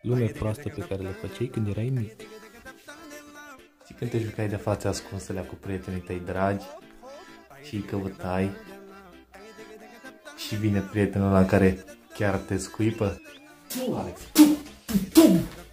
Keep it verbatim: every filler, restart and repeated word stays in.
lume proastă pe care le făceai când erai mic. Și când te jucai de fața ascunsă cu prietenii tăi dragi și îi căutai și vine prietenul la care chiar te scuipă. Tu, Alex, tu, tu!